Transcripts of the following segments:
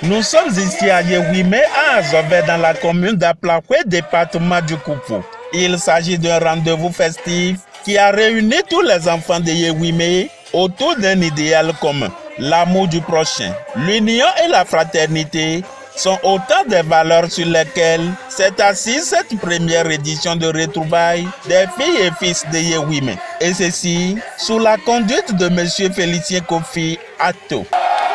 Nous sommes ici à Yewime, à Azové, dans la commune d'Aplakwe, département du Koufou. Il s'agit d'un rendez-vous festif qui a réuni tous les enfants de Yewime autour d'un idéal commun, l'amour du prochain. L'union et la fraternité sont autant des valeurs sur lesquelles s'est assise cette première édition de retrouvailles des filles et fils de Yewime. Et ceci sous la conduite de M. Félicien Kofi Atto.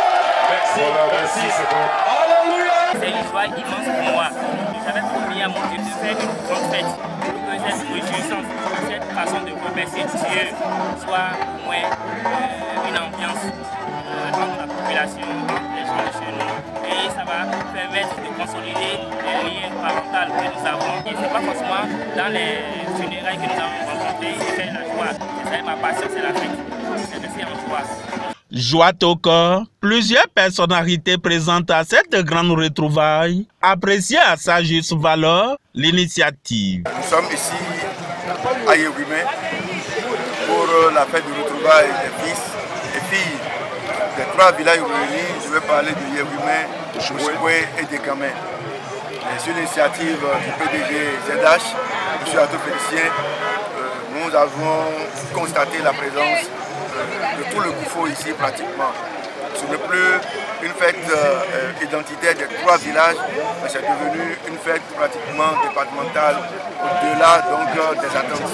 Merci. C'est une joie immense pour moi. J'avais promis à mon Dieu de faire une grande fête pour que cette réjouissance, cette façon de remercier Dieu soit au moins une ambiance entre la population, entre les gens de chez nous. Et ça va permettre de consolider les liens parentaux que nous avons. Et ce n'est pas forcément dans les funérailles que nous avons rencontrés et faire la joie. C'est ma passion, c'est la fête. C'est rester en joie. Joie au corps, plusieurs personnalités présentes à cette grande retrouvaille apprécient à sa juste valeur l'initiative. Nous sommes ici à Yewime pour la fête de retrouvailles des fils et filles des 3 villages réunis. Je vais parler de Yewime, Choué et de Kamé. C'est une initiative du PDG ZH, M. Atto Félicien. Nous avons constaté la présence de tout le Koufou ici pratiquement. Ce n'est plus une fête identitaire des 3 villages, mais c'est devenu une fête pratiquement départementale, au-delà donc des attentes.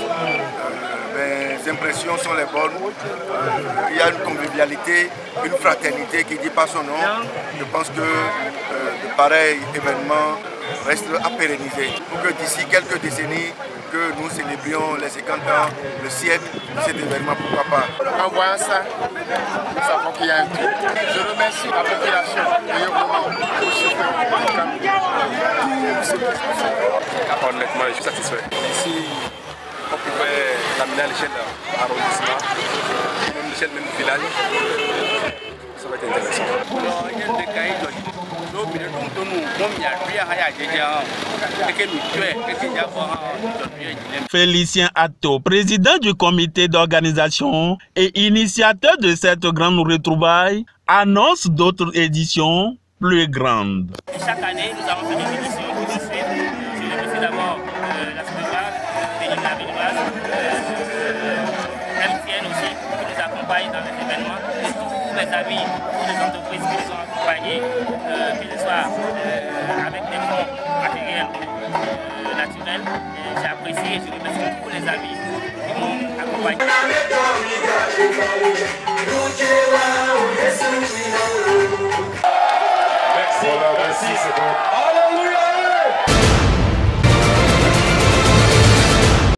Les impressions sont les bonnes. Il y a une convivialité, une fraternité qui dit pas son nom. Je pense que de pareils événements restent à pérenniser pour que d'ici quelques décennies, que nous célébrions les 50 ans, le siècle de cet événement, pourquoi pas. En voyant ça, nous savons qu'il y a un truc. Je remercie la population de Yewime pour ce que honnêtement, je suis satisfait. Si on pouvait l'amener à l'échelle arrondissement, même l'échelle même village, ça va être intéressant. Félicien Atto, président du comité d'organisation et initiateur de cette grande retrouvaille, annonce d'autres éditions plus grandes. Chaque année, nous avons fait des éditions qui vont suivre. Je remercie d'abord la Fédérale, la Béninoise, MTN aussi, qui nous accompagne dans les événements, et tous les amis, toutes les entreprises qui nous ont accompagnés, que ce soit avec des fonds matériels ou naturels. J'ai apprécié et je remercie tous les amis qui m'ont accompagné. Merci.